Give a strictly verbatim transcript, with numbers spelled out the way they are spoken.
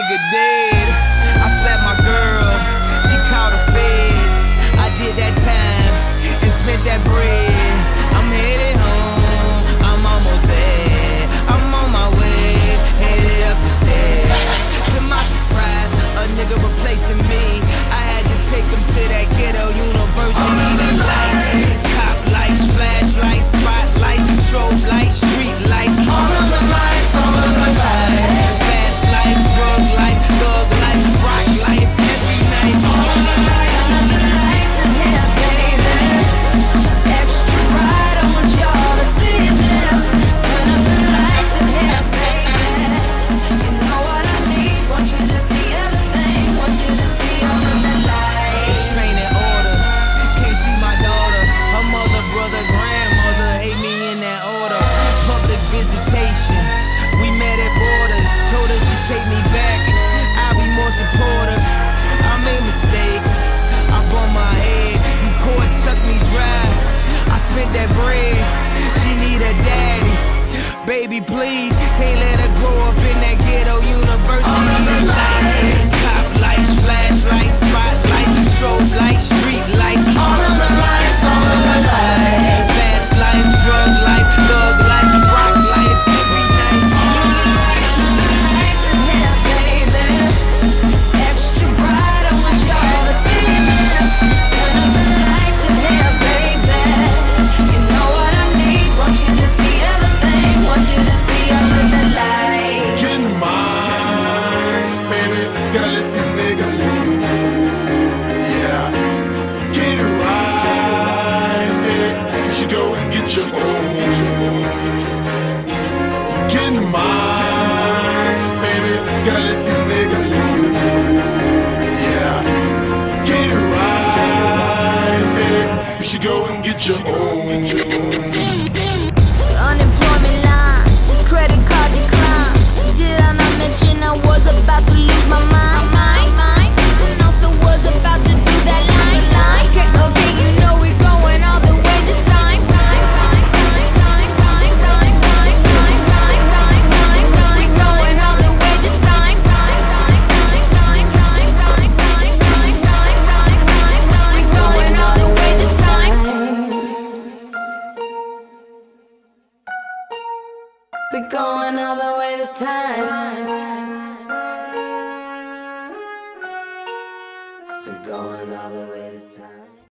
nigga dead. I slapped my girl, she called the feds. I did that time and spent that bread. I'm headed home, I'm almost there. I'm on my way, headed up the stairs. To my surprise, a nigga replacing me. I had to take him to that ghetto university. The lights, cop lights, flashlights, spotlights, strobe lights, street lights. All of the lights, all of the lights. Fast life, drug life, thug life, rock life, every night. All of the lights, all of the lights in here, baby. Extra bright, I want y'all to see this. Turn up the lights in here, baby. You know what I need, want you to see everything. Want you to see all of the lights. Restraining order, can't see my daughter. Her mother, brother, grandmother hate me in that order. Public visitation, we met at borders. Told her she'd take me back, I'll be more supportive. I made mistakes, I bumped my head, and court sucked me dry. I spent that bread, she need a daddy. Baby, please, can't let her grow up in that ghetto university. All of the lights, cop lights, flashlights, spotlights, strobe lights, street lights. All of the lights, all of the lights. Fast life, drug life, thug life, rock life, every night. All of the lights, all of the lights in here, baby. Extra bright, I want y'all to see this. Turn up the lights in here, baby. You know what I need, want you to see everything. Want you to see all of the lights. Get mine, baby. Gotta let this nigga live. Yeah. Get it right, baby. You should go and get your own. Get mine, baby. Gotta let this nigga live. Yeah. Get it right, baby. You should go and get your own. Unemployment line, credit card decline. Did I not mention I was about to lose my mind? Mind, mind. And also was about to do that line, line. Okay, okay, you know we're going all the way this time. We're going all the way this time. We're going all the way this time. We're going all the way this time.